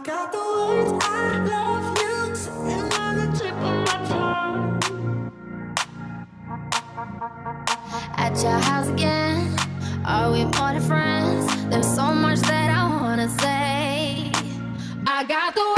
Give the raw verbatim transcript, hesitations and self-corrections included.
got the words I love you sitting on the tip of my tongue. At your house again, are we more than friends? There's so much that I wanna say. I got the